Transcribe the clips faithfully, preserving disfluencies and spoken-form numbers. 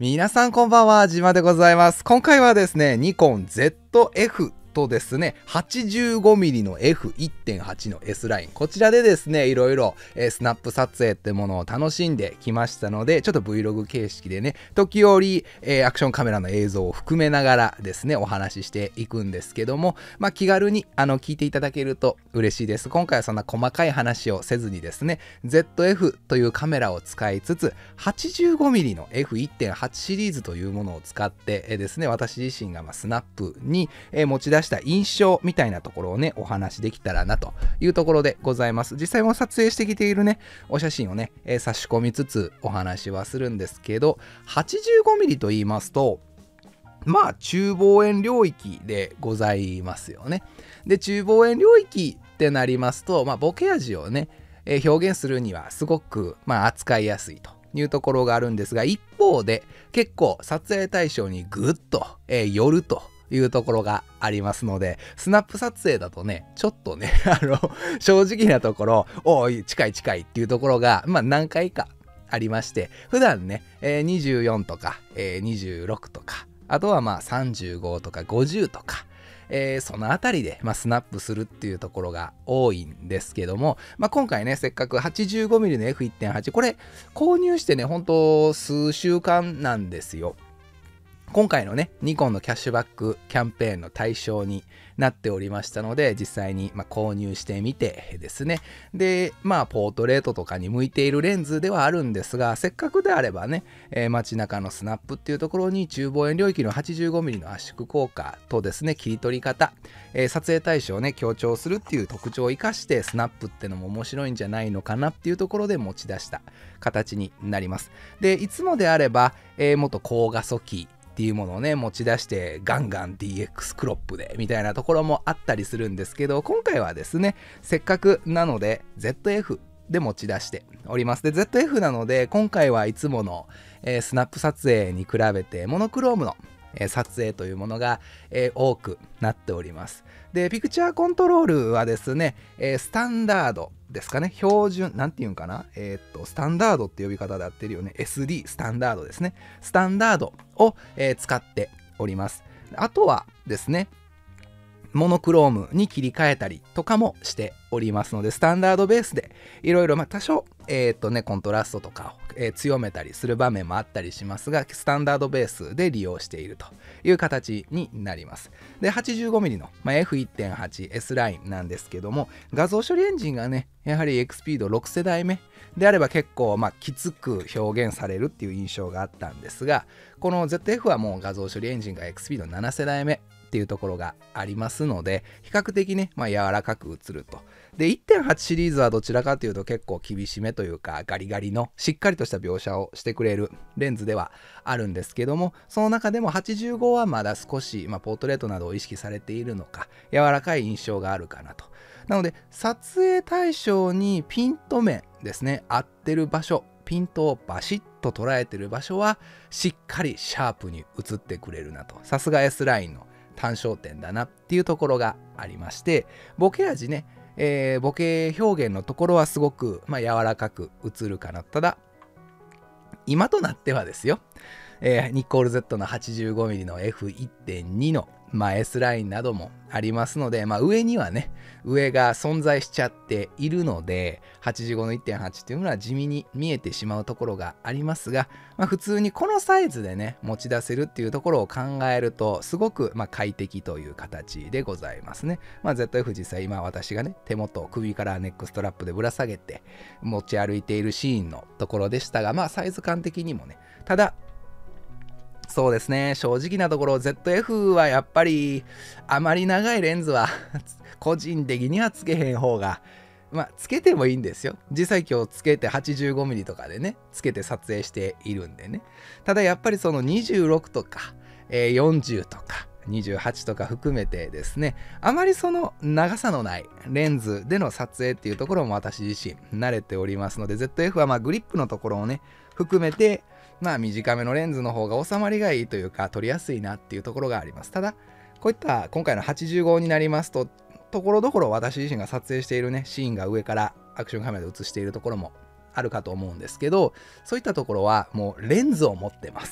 皆さんこんばんは、じまでございます。今回はですね、ニコン ゼットエフ とですね、はちじゅうごミリ の エフいってんはち の S ライン。こちらでですね、いろいろ、えー、スナップ撮影ってものを楽しんできましたので、ちょっと Vlog 形式でね、時折、えー、アクションカメラの映像を含めながらですね、お話ししていくんですけども、まあ気軽にあの聞いていただけると嬉しいです。今回はそんな細かい話をせずにですね、ゼットエフ というカメラを使いつつ、はちじゅうごミリ の エフいってんはち シリーズというものを使ってえですね、私自身がまあスナップにえ持ち出した印象みたいなところをね、お話できたらなというところでございます。実際も撮影してきているね、お写真をね、え差し込みつつお話はするんですけど、はちじゅうごミリ と言いますと、まあ中望遠領域でございますよね。で、中望遠領域ってなりますと、まあボケ味をね、え表現するにはすごくまあ扱いやすいというところがあるんですが、一方で結構撮影対象にぐっと、えー、寄るというところがありますので、スナップ撮影だとね、ちょっとね、あの、正直なところ、おい、近い近いっていうところが、まあ何回かありまして、普段ね、えー、にじゅうよんとか、えー、にじゅうろくとか、あとはまあさんじゅうごとかごじゅうとか、えー、そのあたりで、まあ、スナップするっていうところが多いんですけども、まあ、今回ね、せっかく はちじゅうごミリ の エフいってんはち、これ購入してね、ほんと数週間なんですよ。今回のね、ニコンのキャッシュバックキャンペーンの対象になっておりましたので、実際にまあ購入してみてですね。で、まあ、ポートレートとかに向いているレンズではあるんですが、せっかくであればね、えー、街中のスナップっていうところに中望遠領域の はちじゅうごミリ の圧縮効果とですね、切り取り方、えー、撮影対象をね、強調するっていう特徴を生かして、スナップってのも面白いんじゃないのかなっていうところで持ち出した形になります。で、いつもであれば、えー、もっと高画素機っていうものをね持ち出してガンガン ディーエックス クロップでみたいなところもあったりするんですけど、今回はですねせっかくなので ゼットエフ で持ち出しております。で ゼットエフ なので今回はいつもの、えー、スナップ撮影に比べてモノクロームのえー、撮影というものが、えー、多くなっております。で、ピクチャーコントロールはですね、えー、スタンダードですかね、標準、なんていうんかな、えー、っと、スタンダードって呼び方で合ってるよね、エスディー、スタンダードですね。スタンダードを、えー、使っております。あとはですね、モノクロームに切り替えたりとかもしておりますので、スタンダードベースでいろいろ多少、えー、っとね、コントラストとかを、えー、強めたりする場面もあったりしますが、スタンダードベースで利用しているという形になります。で、はちじゅうごミリ の、まあ、エフいってんはちエス ラインなんですけども、画像処理エンジンがね、やはり エクスピードろく世代目であれば結構、まあ、きつく表現されるっていう印象があったんですが、この ゼットエフ はもう画像処理エンジンが エクスピードなな世代目っていうところがありますので、比較的ね、まあ、柔らかく映ると。で いってんはち シリーズはどちらかというと結構厳しめというかガリガリのしっかりとした描写をしてくれるレンズではあるんですけども、その中でもはちじゅうごはまだ少し、まあ、ポートレートなどを意識されているのか柔らかい印象があるかなと。なので撮影対象にピント面ですね、合ってる場所、ピントをバシッと捉えてる場所はしっかりシャープに映ってくれるなと。さすが S ラインの単焦点だなっていうところがありまして、ボケ味ね、えー、ボケ表現のところはすごく、まあ、柔らかく映るかな。ただ今となってはですよ、えー、ニッコール Z の はちじゅうごミリ の エフいってんに の、まあ、S ラインなどもありますので、まあ、上にはね上が存在しちゃっているので はちじゅうごの いってんはち っていうのは地味に見えてしまうところがありますが、まあ、普通にこのサイズでね持ち出せるっていうところを考えるとすごくまあ快適という形でございますね。まあ、ゼットエフ 実際今私がね手元を首からネックストラップでぶら下げて持ち歩いているシーンのところでしたが、まあサイズ感的にもね、ただそうですね、正直なところ ゼットエフ はやっぱりあまり長いレンズは個人的にはつけへん方が、まあつけてもいいんですよ。実際今日つけて はちじゅうごミリ とかでねつけて撮影しているんでね。ただやっぱりそのにじゅうろくとか、えー、よんじゅうとかにじゅうはちとか含めてですね、あまりその長さのないレンズでの撮影っていうところも私自身慣れておりますので、 ゼットエフ はまあグリップのところをね含めてまあ短めのレンズの方が収まりがいいというか撮りやすいなっていうところがあります。ただこういった今回のはちじゅうごになりますと、ところどころ私自身が撮影しているねシーンが上からアクションカメラで映しているところもあるかと思うんですけど、そういったところはもうレンズを持ってます。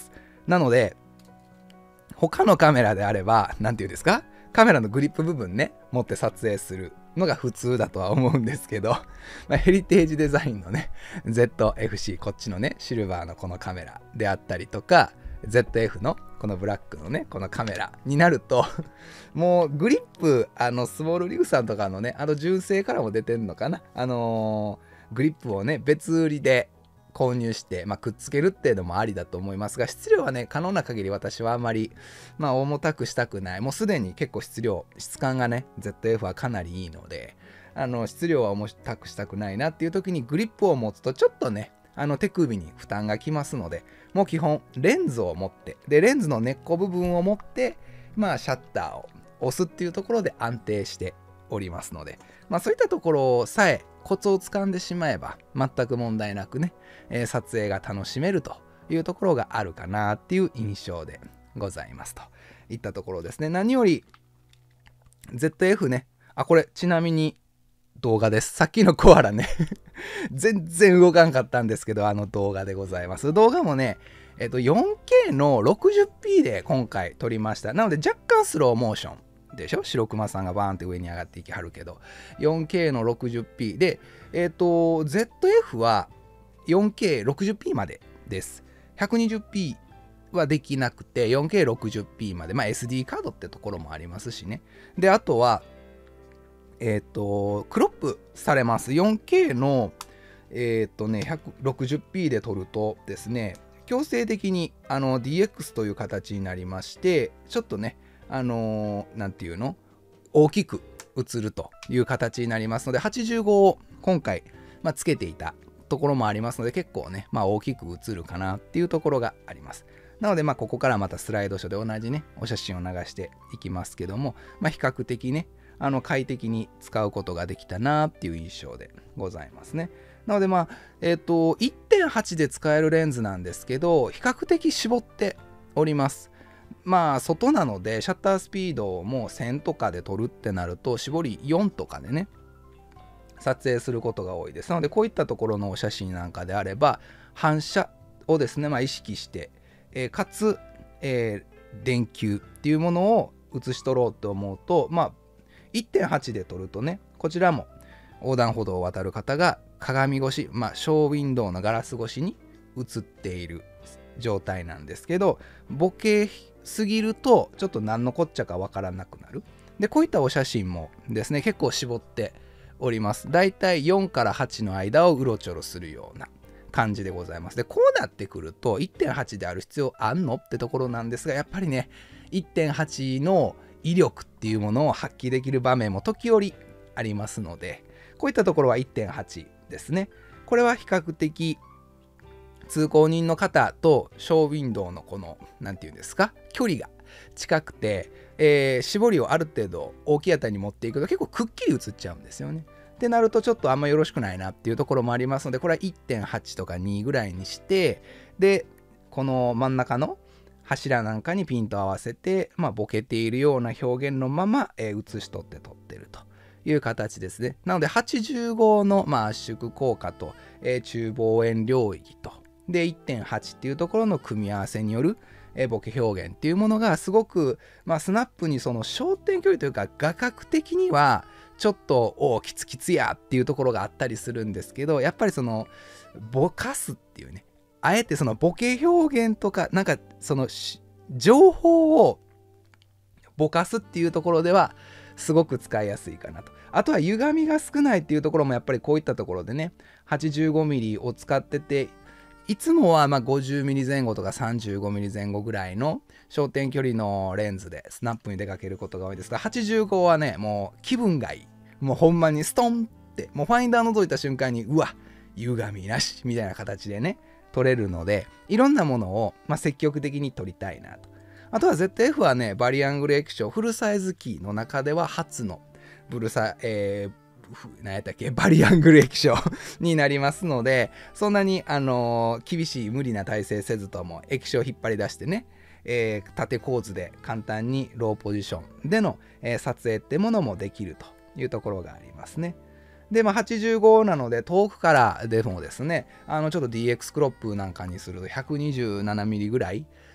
なので、他のカメラであれば、なんていうんですか、カメラのグリップ部分ね、持って撮影するのが普通だとは思うんですけど、まあ、ヘリテージデザインのね、ゼットエフシー、こっちのね、シルバーのこのカメラであったりとか、ゼットエフ のこのブラックのね、このカメラになると、もうグリップ、あの、スモールリグさんとかのね、あの純正からも出てんのかな、あのー、グリップをね、別売りで購入して、まあ、くっつけるっていうのもありだと思いますが、質量はね、可能な限り私はあんまり、まあ、重たくしたくない。もうすでに結構質量、質感がね、ゼットエフ はかなりいいので、あの、質量は重たくしたくないなっていう時にグリップを持つとちょっとね、あの手首に負担がきますので、もう基本レンズを持って、で、レンズの根っこ部分を持って、まあ、シャッターを押すっていうところで安定しておりますので、まあ、そういったところさえコツをつかんでしまえば全く問題なくね、えー、撮影が楽しめるというところがあるかなっていう印象でございますといったところですね。何より ゼットエフ ね、あ、これちなみに動画です。さっきのコアラね全然動かんかったんですけど、あの動画でございます。動画もね、えっと よんケー の ろくじゅっピー で今回撮りました。なので若干スローモーションでしょ、白熊さんがバーンって上に上がっていきはるけど、 よんケー の ろくじゅっピー で、えっと ゼットエフ は よんケーろくじゅっピー までです。 ひゃくにじゅっピー はできなくて よんケーろくじゅっピー まで、まあ エスディー カードってところもありますしね。で、あとはえっとクロップされます。 よんケー のえっとね ひゃくろくじゅっピー で撮るとですね、強制的にあの ディーエックス という形になりまして、ちょっとね、あのー、なんていうの、大きく映るという形になりますので、はちじゅうごを今回、まあ、つけていたところもありますので、結構ね、まあ、大きく映るかなっていうところがあります。なので、まあ、ここからまたスライドショーで同じね、お写真を流していきますけども、まあ、比較的ね、あの快適に使うことができたなっていう印象でございますね。なので、まあ、えっと、いってんはち で使えるレンズなんですけど、比較的絞っております。まあ、外なので、シャッタースピードもせんとかで撮るってなると、絞りよんとかでね、撮影することが多いです。なので、こういったところのお写真なんかであれば、反射をですね、まあ、意識して、えー、かつ、えー、電球っていうものを写し取ろうと思うと、まあ、いってんはち で撮るとね、こちらも横断歩道を渡る方が鏡越し、まあ、ショーウィンドウのガラス越しに映っている状態なんですけど、ボケすぎるとちょっと何のこっちゃかわからなくなる。で、こういったお写真もですね、結構絞っております。だいたいよんからはちの間をうろちょろするような感じでございます。で、こうなってくると いってんはち である必要あんのってところなんですが、やっぱりね、いってんはち の威力っていうものを発揮できる場面も時折ありますので、こういったところは いってんはち ですね。これは比較的通行人の方とショーウィンドウのこの何て言うんですか、距離が近くて、えー、絞りをある程度大きいあたりに持っていくと結構くっきり映っちゃうんですよね。ってなるとちょっとあんまよろしくないなっていうところもありますので、これは いってんはち とかにぐらいにして、でこの真ん中の柱なんかにピント合わせて、まあ、ボケているような表現のまま、えー、写し取って撮ってるという形ですね。なのではちじゅうごの、まあ、圧縮効果と、えー、中望遠領域とで いってんはち っていうところの組み合わせによる、えー、ボケ表現っていうものがすごく、まあ、スナップにその焦点距離というか画角的にはちょっとおーキツキツやっていうところがあったりするんですけど、やっぱりそのぼかすっていうね、あえてそのボケ表現とかなんかその情報をぼかすっていうところではすごく使いやすいかなと。あとは歪みが少ないっていうところもやっぱりこういったところでね、 はちじゅうごミリ を使ってて、いつもはまあ ごじゅうミリ 前後とか さんじゅうごミリ 前後ぐらいの焦点距離のレンズでスナップに出かけることが多いですが、はちじゅうごはね、もう気分がいい。もうほんまにストンって、もうファインダー覗いた瞬間にうわ歪みなしみたいな形でね撮れるので、いろんなものを、まあ、積極的に撮りたいなと。あとは ゼットエフ はね、バリアングル液晶フルサイズキーの中では初のブルサ、えー、何やったっけ、バリアングル液晶になりますので、そんなに、あのー、厳しい無理な体勢せずとも液晶を引っ張り出してね、えー、縦構図で簡単にローポジションでの、えー、撮影ってものもできるというところがありますね。で、まあ、はちじゅうごなので遠くからでもですね、あのちょっと ディーエックス クロップなんかにすると ひゃくにじゅうななミリ ぐらい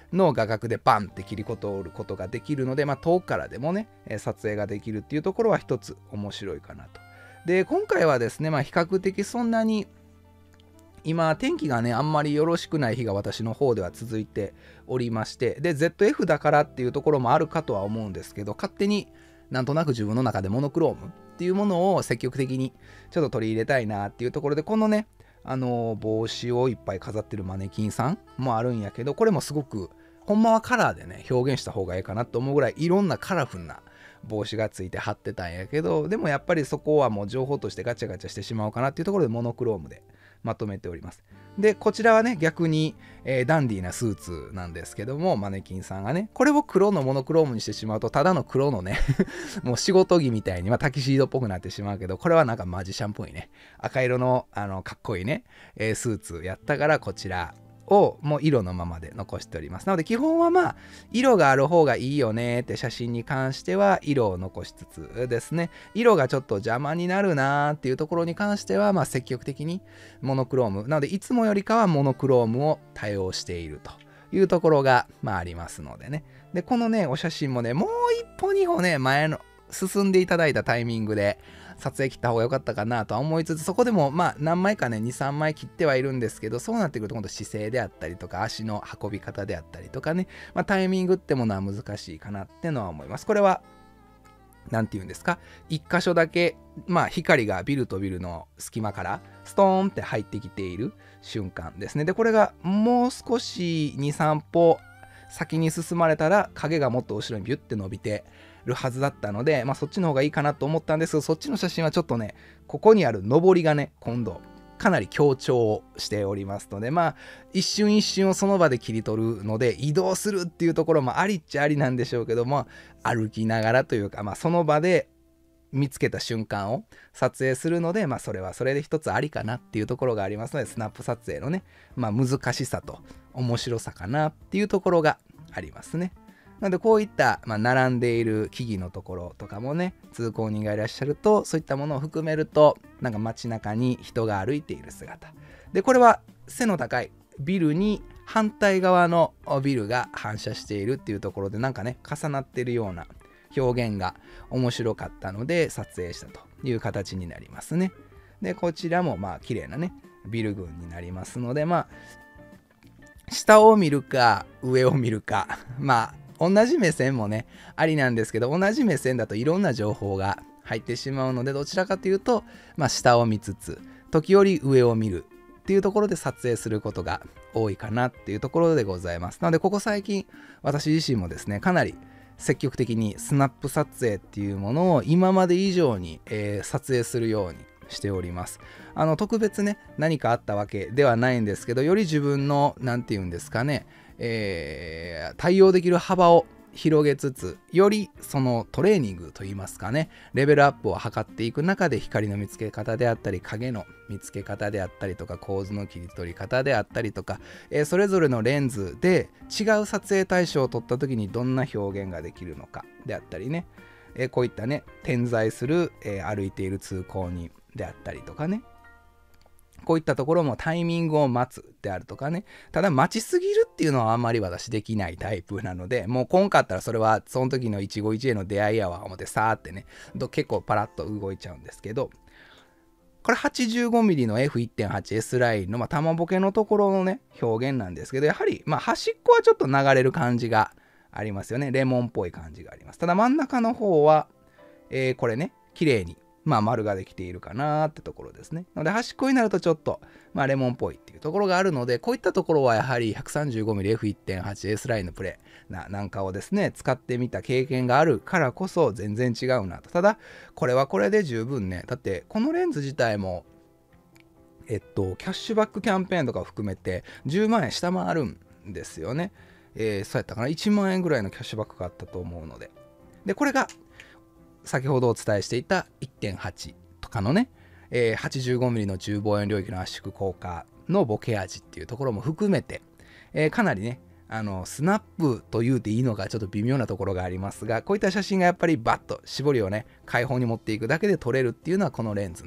の画角でバンって切り取ることができるので、まあ、遠くからでもね撮影ができるっていうところは一つ面白いかなと。で今回はですね、まあ、比較的そんなに今天気がねあんまりよろしくない日が私の方では続いておりまして、で ゼットエフ だからっていうところもあるかとは思うんですけど、勝手になんとなく自分の中でモノクロームっていうものを積極的にちょっと取り入れたいなっていうところで、このねあの帽子をいっぱい飾ってるマネキンさんもあるんやけど、これもすごくほんまはカラーでね表現した方がいいかなと思うぐらいいろんなカラフルな帽子がついて貼ってたんやけど、でもやっぱりそこはもう情報としてガチャガチャしてしまうかなっていうところでモノクロームでまとめております。でこちらはね逆に、えー、ダンディーなスーツなんですけども、マネキンさんがねこれを黒のモノクロームにしてしまうとただの黒のねもう仕事着みたいに、まあ、タキシードっぽくなってしまうけど、これはなんかマジシャンっぽいね赤色のあのかっこいいね、えー、スーツやったから、こちらをもう色のままで残しております。なので基本はまあ色がある方がいいよねって写真に関しては色を残しつつですね、色がちょっと邪魔になるなーっていうところに関してはまあ積極的にモノクロームなので、いつもよりかはモノクロームを多用しているというところがまあありますのでね。でこのねお写真もねもう一歩二歩ね前の進んでいただいたタイミングで撮影切った方が良かったかなとは思いつつ、そこでもまあ何枚かねにさんまい切ってはいるんですけど、そうなってくると今度姿勢であったりとか足の運び方であったりとかね、まあ、タイミングってものは難しいかなってのは思います。これは何て言うんですか、一箇所だけまあ光がビルとビルの隙間からストーンって入ってきている瞬間ですね。でこれがもう少しにさん歩先に進まれたら影がもっと後ろにビュッて伸びてるはずだったので、まあ、そっちの方がいいかなと思ったんですけど、そっちの写真はちょっとねここにある上りがね今度かなり強調しておりますので、まあ一瞬一瞬をその場で切り取るので移動するっていうところもありっちゃありなんでしょうけども、歩きながらというか、まあ、その場で見つけた瞬間を撮影するので、まあ、それはそれで一つありかなっていうところがありますので、スナップ撮影のね、まあ、難しさと面白さかなっていうところがありますね。なのでこういった、まあ、並んでいる木々のところとかもね、通行人がいらっしゃるとそういったものを含めると、なんか街中に人が歩いている姿で、これは背の高いビルに反対側のビルが反射しているっていうところで、なんかね重なっているような表現が面白かったので撮影したという形になりますね。でこちらもまあ綺麗なねビル群になりますので、まあ下を見るか上を見るか、まあ同じ目線もねありなんですけど、同じ目線だといろんな情報が入ってしまうので、どちらかというと、まあ、下を見つつ時折上を見るっていうところで撮影することが多いかなっていうところでございます。なのでここ最近私自身もですねかなり積極的にスナップ撮影っていうものを今まで以上に、えー、撮影するようにしております。あの特別ね何かあったわけではないんですけど、より自分の何て言うんですかね、えー、対応できる幅を広げつつ、よりそのトレーニングといいますかね、レベルアップを図っていく中で光の見つけ方であったり影の見つけ方であったりとか構図の切り取り方であったりとか、えー、それぞれのレンズで違う撮影対象を撮った時にどんな表現ができるのかであったりね、えー、こういったね点在する、えー、歩いている通行人であったりとかね、こういったところもタイミングを待つであるとかね、ただ待ちすぎるっていうのはあんまり私できないタイプなので、もうこんかったらそれはその時の一期一会の出会いやわ思ってさーってね結構パラッと動いちゃうんですけど、これ はちじゅうごミリ の エフいってんはちエス ラインの、まあ、玉ボケのところのね表現なんですけど、やはりまあ端っこはちょっと流れる感じがありますよね。レモンっぽい感じがあります。ただ真ん中の方は、えー、これね綺麗にまあ丸ができているかなってところですね。なので端っこになるとちょっとまあレモンっぽいっていうところがあるので、こういったところはやはり ひゃくさんじゅうごミリエフいってんはちエス ラインのプレイななんかをですね使ってみた経験があるからこそ全然違うなと。ただこれはこれで十分ね、だってこのレンズ自体もえっとキャッシュバックキャンペーンとかを含めてじゅうまんえん下回るんですよね。えー、そうやったかな、いちまんえんぐらいのキャッシュバックがあったと思うので、でこれが先ほどお伝えしていた いってんはち とかのね、えー、はちじゅうごミリ の中望遠領域の圧縮効果のボケ味っていうところも含めて、えー、かなりねあのスナップと言うていいのかちょっと微妙なところがありますが、こういった写真がやっぱりバッと絞りをね開放に持っていくだけで撮れるっていうのはこのレンズの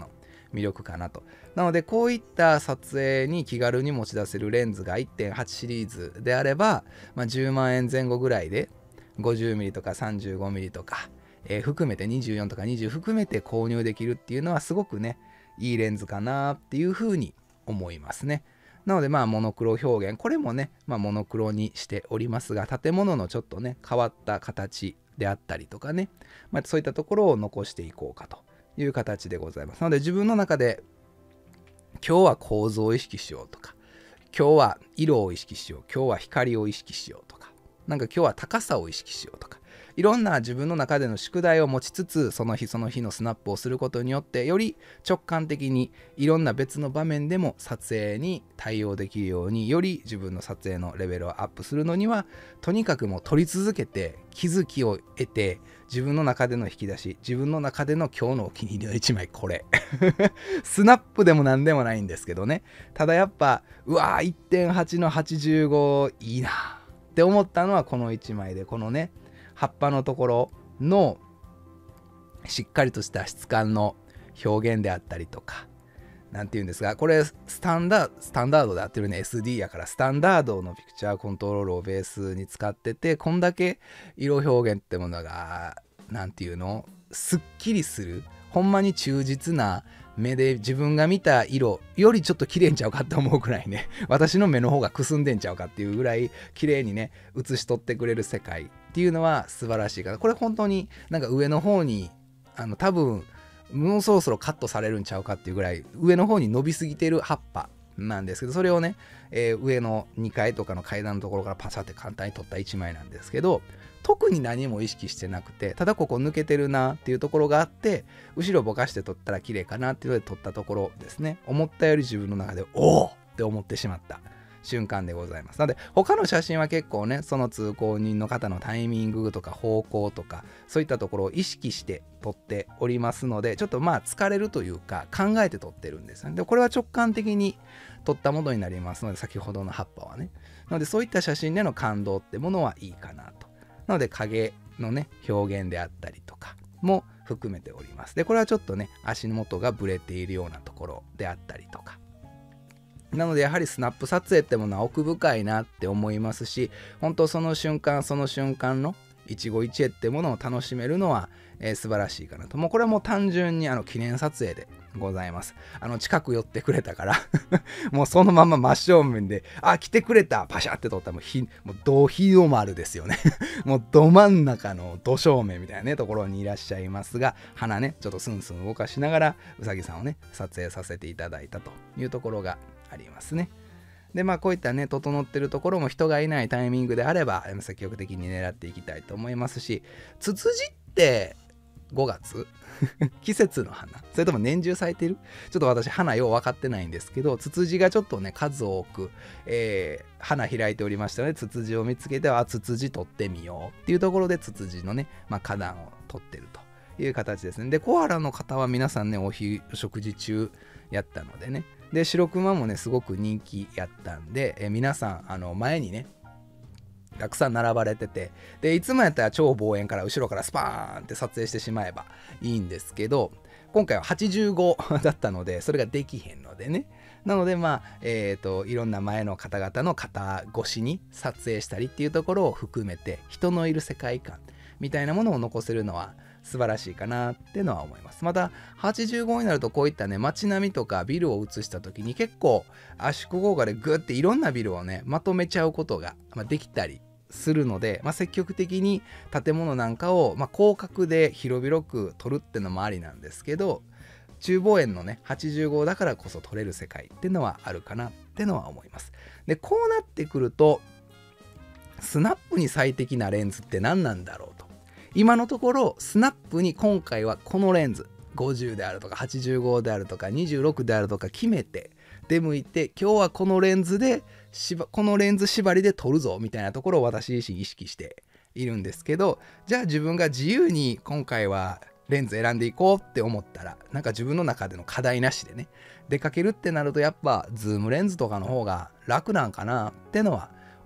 魅力かなと。なのでこういった撮影に気軽に持ち出せるレンズが いってんはち シリーズであれば、まあ、じゅうまんえんぜん後ぐらいで ごじゅうミリ とか さんじゅうごミリ とか、えー、含めてにじゅうよんとかにじゅう含めて購入できるっていうのはすごくねいいレンズかなっていうふうに思いますね。なのでまあモノクロ表現、これもね、まあ、モノクロにしておりますが、建物のちょっとね変わった形であったりとかね、まあ、そういったところを残していこうかという形でございます。なので自分の中で今日は構造を意識しようとか、今日は色を意識しよう、今日は光を意識しようとか、なんか今日は高さを意識しようとか、いろんな自分の中での宿題を持ちつつ、その日その日のスナップをすることによって、より直感的にいろんな別の場面でも撮影に対応できるように、より自分の撮影のレベルをアップするのには、とにかくもう撮り続けて気づきを得て、自分の中での引き出し、自分の中での今日のお気に入りのいちまい、これスナップでも何でもないんですけどね。ただやっぱうわー いってんはち のはちじゅうごいいなって思ったのはこのいちまいで、このね葉っぱのところのしっかりとした質感の表現であったりとか、なんていうんですが、これスタンダードスタンダードであってるね エスディー やから、スタンダードのピクチャーコントロールをベースに使ってて、こんだけ色表現ってものがなんていうのすっきりする、ほんまに忠実な目で自分が見た色よりちょっと綺麗んちゃうかって思うくらいね、私の目の方がくすんでんちゃうかっていうぐらい綺麗にね映し取ってくれる世界っていうのは素晴らしいから、これ本当になんか上の方にあの多分もうそろそろカットされるんちゃうかっていうぐらい上の方に伸びすぎてる葉っぱなんですけど、それをね、えー、上のにかいとかの階段のところからパサって簡単に撮ったいちまいなんですけど、特に何も意識してなくて、ただここ抜けてるなっていうところがあって、後ろぼかして撮ったら綺麗かなっていうので撮ったところですね。思ったより自分の中でおおって思ってしまった瞬間でございます。なので他の写真は結構ね、その通行人の方のタイミングとか方向とかそういったところを意識して撮っておりますので、ちょっとまあ疲れるというか考えて撮ってるんですよね。でこれは直感的に撮ったものになりますので、先ほどの葉っぱはね、なのでそういった写真での感動ってものはいいかなと。なので影のね表現であったりとかも含めております。でこれはちょっとね足元がブレているようなところであったりとか、なのでやはりスナップ撮影ってものは奥深いなって思いますし、本当その瞬間その瞬間の一期一会ってものを楽しめるのは、えー、素晴らしいかなと。もうこれはもう単純にあの記念撮影でございます。あの近く寄ってくれたからもうそのまま真正面で、あ来てくれたパシャって撮ったらもうひもうど日の丸ですよねもうど真ん中のど正面みたいなねところにいらっしゃいますが、鼻ねちょっとスンスン動かしながらうさぎさんをね撮影させていただいたというところがありますね。でまあこういったね整ってるところも人がいないタイミングであれば積極的に狙っていきたいと思いますし、ツツジってごがつ季節の花、それとも年中咲いてる、ちょっと私花よう分かってないんですけど、ツツジがちょっとね数多く、えー、花開いておりましたので、ツツジを見つけてはツツジ撮ってみようっていうところでツツジのね、まあ、花壇を撮ってるという形ですね。でコアラの方は皆さんねお昼食事中やったのでね、で白熊もねすごく人気やったんで、え皆さんあの前にねたくさん並ばれてて、でいつもやったら超望遠から後ろからスパーンって撮影してしまえばいいんですけど、今回ははちじゅうごだったのでそれができへんのでね、なのでまあえっといろんな前の方々の肩越しに撮影したりっていうところを含めて、人のいる世界観みたいなものを残せるのは素晴らしいかなっていうのは思います。またはちじゅうごになるとこういったね街並みとかビルを映した時に結構圧縮効果でグッていろんなビルをねまとめちゃうことができたりするので、まあ、積極的に建物なんかを、まあ、広角で広々く撮るってのもありなんですけど、中望遠のねはちじゅうごだからこそ撮れる世界っていうのはあるかなってのは思います。でこうなってくるとスナップに最適なレンズって何なんだろうと、今のところスナップに今回はこのレンズごじゅうであるとかはちじゅうごであるとかにじゅうろくであるとか決めて出向いて、今日はこのレンズでこのレンズ縛りで撮るぞみたいなところを私自身意識しているんですけど、じゃあ自分が自由に今回はレンズ選んでいこうって思ったら、なんか自分の中での課題なしでね出かけるってなると、やっぱズームレンズとかの方が楽なんかなってのは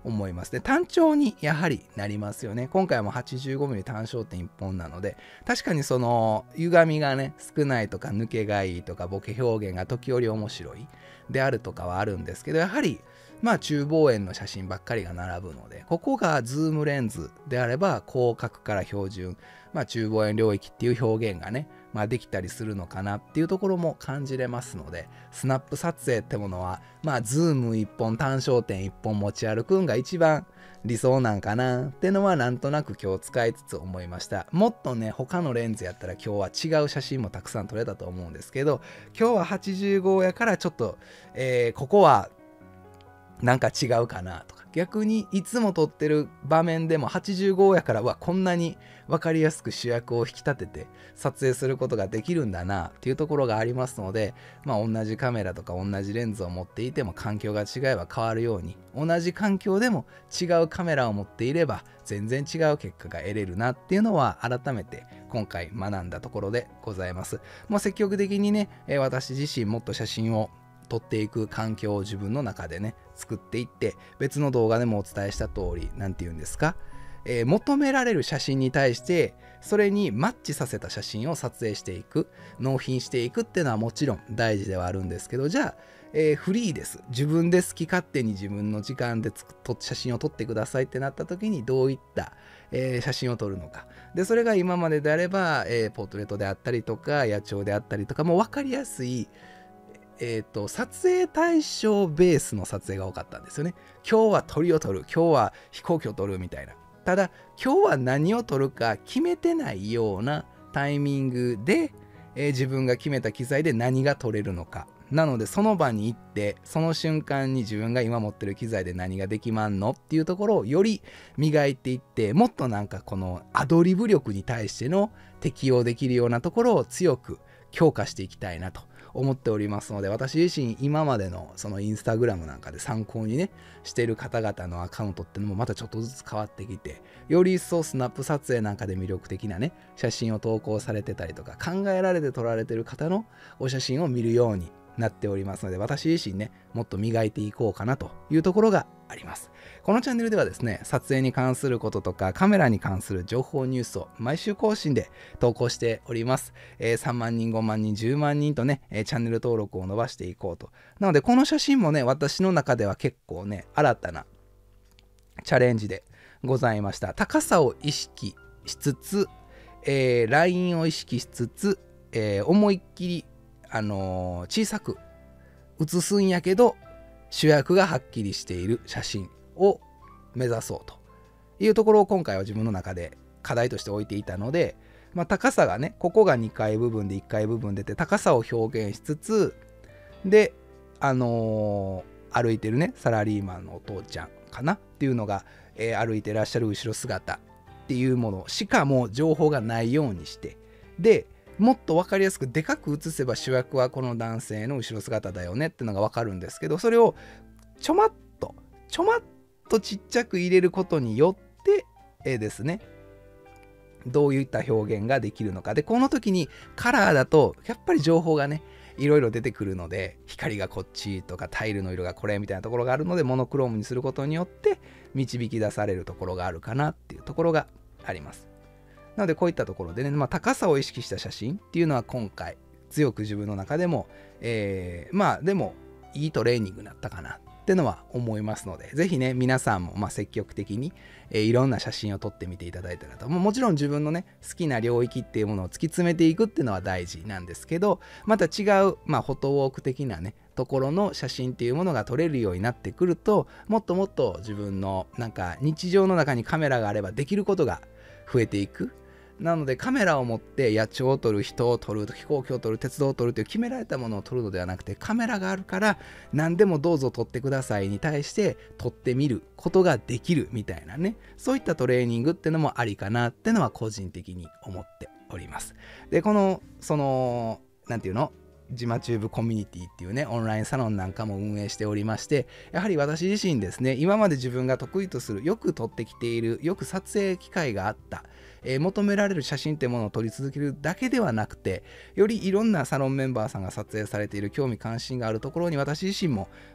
思います。で、単調にやはりなりますよね。今回はもう はちじゅうごミリ 単焦点いっぽんなので、確かにその歪みがね少ないとか抜けがいいとかボケ表現が時折面白いであるとかはあるんですけど、やはりまあ中望遠の写真ばっかりが並ぶので、ここがズームレンズであれば広角から標準、まあ中望遠領域っていう表現がね、まあ、できたりするのかなっていうところも感じれますので、スナップ撮影ってものはまあズームいっぽん単焦点いっぽん持ち歩くんが一番理想なんかなってのはなんとなく今日使いつつ思いました。もっとね他のレンズやったら今日は違う写真もたくさん撮れたと思うんですけど、今日ははちじゅうごやからちょっと、えー、ここはなんか違うかなとか、逆にいつも撮ってる場面でもはちじゅうごやからはこんなに分かりやすく主役を引き立てて撮影することができるんだなっていうところがありますので、まあ同じカメラとか同じレンズを持っていても環境が違えば変わるように、同じ環境でも違うカメラを持っていれば全然違う結果が得れるなっていうのは改めて今回学んだところでございます。もう積極的にね、私自身もっと写真を撮っていく環境を自分の中でね作っていって、別の動画でもお伝えした通り、なんて言うんですか、えー、求められる写真に対してそれにマッチさせた写真を撮影していく、納品していくっていうのはもちろん大事ではあるんですけど、じゃあ、えー、フリーです、自分で好き勝手に自分の時間で撮写真を撮ってくださいってなった時にどういった、えー、写真を撮るのか。でそれが今までであれば、えー、ポートレートであったりとか野鳥であったりとか、もう分かりやすいえーと、撮影対象ベースの撮影が多かったんですよね。今日は鳥を撮る、今日は飛行機を撮るみたいな。ただ今日は何を撮るか決めてないようなタイミングで、えー、自分が決めた機材で何が撮れるのか。なのでその場に行ってその瞬間に自分が今持ってる機材で何ができまんのっていうところをより磨いていって、もっとなんかこのアドリブ力に対しての適用できるようなところを強く強化していきたいなと思っておりますので、私自身今までのそのインスタグラムなんかで参考にねしている方々のアカウントっていうのもまたちょっとずつ変わってきて、より一層スナップ撮影なんかで魅力的なね写真を投稿されてたりとか、考えられて撮られてる方のお写真を見るようになっておりますので、私自身ねもっと磨いていこうかなというところがあります。このチャンネルではですね、撮影に関することとかカメラに関する情報ニュースを毎週更新で投稿しております。えー、さんまんにん、ごまんにん、じゅうまんにんとね、えー、チャンネル登録を伸ばしていこうと。なのでこの写真もね、私の中では結構ね新たなチャレンジでございました。高さを意識しつつ、えー、ラインを意識しつつ、えー、思いっきり、あのー、小さく写すんやけど主役がはっきりしている写真を目指そうというところを今回は自分の中で課題として置いていたので、まあ、高さがね、ここがにかい部分でいっかい部分出て高さを表現しつつで、あのー、歩いてるねサラリーマンのお父ちゃんかなっていうのが、えー、歩いてらっしゃる後ろ姿っていうものしかも情報がないようにして、でもっと分かりやすくでかく写せば主役はこの男性の後ろ姿だよねってのが分かるんですけど、それをちょまっとちょまっとちっちゃく入れることによって、えー、ですねどういった表現ができるのか。でこの時にカラーだとやっぱり情報がねいろいろ出てくるので、光がこっちとかタイルの色がこれみたいなところがあるので、モノクロームにすることによって導き出されるところがあるかなっていうところがあります。なのでこういったところでね、まあ、高さを意識した写真っていうのは今回強く自分の中でも、えー、まあでもいいトレーニングになったかなってのは思いますので、ぜひね皆さんもまあ積極的に、えー、いろんな写真を撮ってみていただいたらと。も, もちろん自分のね好きな領域っていうものを突き詰めていくっていうのは大事なんですけど、また違う、まあ、フォトウォーク的なねところの写真っていうものが撮れるようになってくると、もっともっと自分のなんか日常の中にカメラがあればできることが増えていく。なのでカメラを持って野鳥を撮る、人を撮る、飛行機を撮る、鉄道を撮るという決められたものを撮るのではなくて、カメラがあるから何でもどうぞ撮ってくださいに対して撮ってみることができるみたいなね、そういったトレーニングってのもありかなってのは個人的に思っております。でこのそのなんていうのジマチューブコミュニティっていうねオンラインサロンなんかも運営しておりまして、やはり私自身ですね、今まで自分が得意とする、よく撮ってきている、よく撮影機会があった、えー、求められる写真ってものを撮り続けるだけではなくて、よりいろんなサロンメンバーさんが撮影されている興味関心があるところに私自身も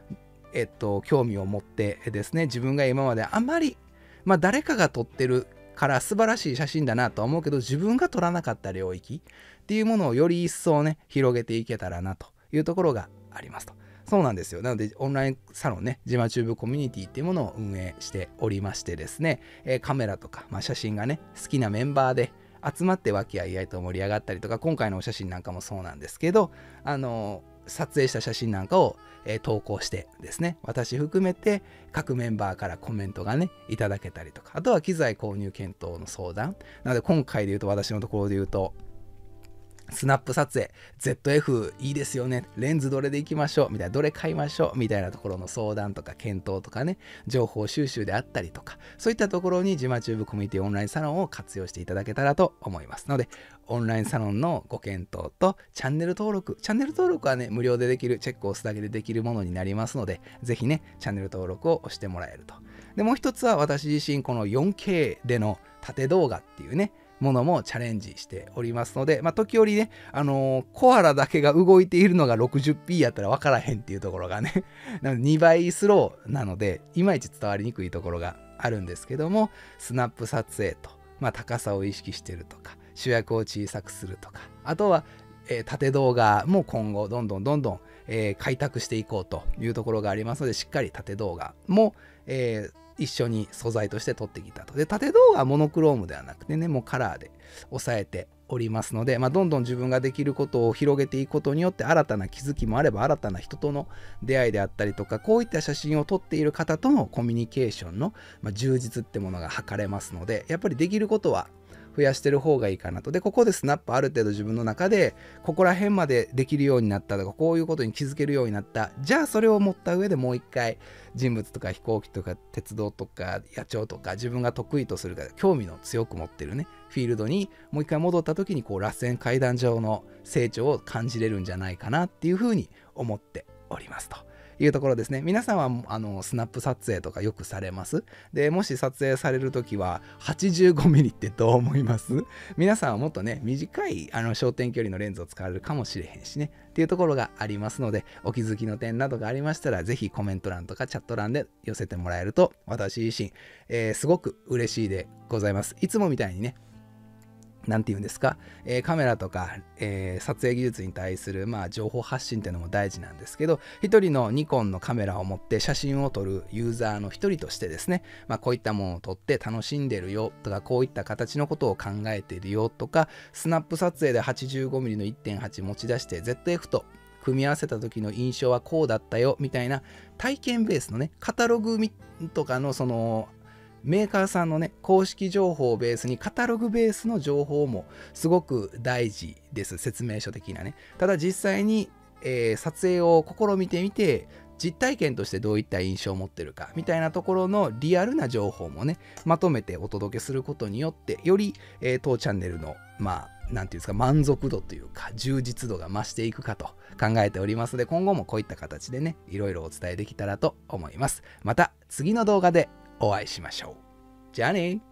えっと、興味を持ってですね、自分が今まであまり、まあ誰かが撮ってるから素晴らしい写真だなとは思うけど、自分が撮らなかった領域っていうものをより一層ね、広げていけたらなというところがありますと。そうなんですよ。なので、オンラインサロンね、ジマチューブコミュニティっていうものを運営しておりましてですね、えー、カメラとか、まあ、写真がね、好きなメンバーで集まって和気あいあいと盛り上がったりとか、今回のお写真なんかもそうなんですけど、あのー、撮影した写真なんかを、えー、投稿してですね、私含めて各メンバーからコメントがね、いただけたりとか、あとは機材購入検討の相談。なので、今回で言うと、私のところで言うと、スナップ撮影 ゼットエフ いいですよね、レンズどれでいきましょうみたいな、どれ買いましょうみたいなところの相談とか検討とかね、情報収集であったりとか、そういったところにジマチューブコミュニティオンラインサロンを活用していただけたらと思いますので、オンラインサロンのご検討とチャンネル登録、チャンネル登録はね無料でできる、チェックを押すだけでできるものになりますので、ぜひねチャンネル登録を押してもらえると。でもう一つは、私自身この よんケー での縦動画っていうねものもチャレンジしておりますので、まあ、時折ね、あのー、コアラだけが動いているのが ろくじゅうピー やったら分からへんっていうところがね、なのでにばいスローなので、いまいち伝わりにくいところがあるんですけども、スナップ撮影と、まあ、高さを意識してるとか、主役を小さくするとか、あとは、えー、縦動画も今後どんどんどんどん、えー、開拓していこうというところがありますので、しっかり縦動画も、えー一緒に素材として撮ってきたと。で、縦動画はモノクロームではなくてね、もうカラーで抑えておりますので、まあ、どんどん自分ができることを広げていくことによって、新たな気づきもあれば、新たな人との出会いであったりとか、こういった写真を撮っている方とのコミュニケーションの、まあ、充実ってものが図れますので、やっぱりできることは増やしてる方がいいかなと。で、ここでスナップある程度自分の中で、ここら辺までできるようになったとか、こういうことに気づけるようになった。じゃあそれを持った上でもう一回、人物とか飛行機とか鉄道とか野鳥とか、自分が得意とするか興味の強く持ってるね、フィールドにもう一回戻った時に、こう、螺旋階段上の成長を感じれるんじゃないかなっていうふうに思っておりますというところですね。皆さんはあのスナップ撮影とかよくされます？で、もし撮影されるときは はちじゅうごミリ ってどう思います？皆さんはもっとね、短いあの焦点距離のレンズを使われるかもしれへんしね、っていうところがありますので、お気づきの点などがありましたら、ぜひコメント欄とかチャット欄で寄せてもらえると、私自身、えー、すごく嬉しいでございます。いつもみたいにね、なんて言うんですか、えー、カメラとか、えー、撮影技術に対する、まあ、情報発信っていうのも大事なんですけど、一人のニコンのカメラを持って写真を撮るユーザーの一人としてですね、まあ、こういったものを撮って楽しんでるよとか、こういった形のことを考えてるよとか、スナップ撮影で はちじゅうごミリ の いってんはち 持ち出して ゼットエフ と組み合わせた時の印象はこうだったよみたいな体験ベースのね、カタログとかのそのメーカーさんのね、公式情報をベースにカタログベースの情報もすごく大事です。説明書的なね。ただ実際に、えー、撮影を試みてみて、実体験としてどういった印象を持ってるかみたいなところのリアルな情報もね、まとめてお届けすることによって、より、えー、当チャンネルの、まあ、なんていうんですか、満足度というか、充実度が増していくかと考えておりますので、今後もこういった形でね、いろいろお伝えできたらと思います。また次の動画でお会いしましょう。じゃあね。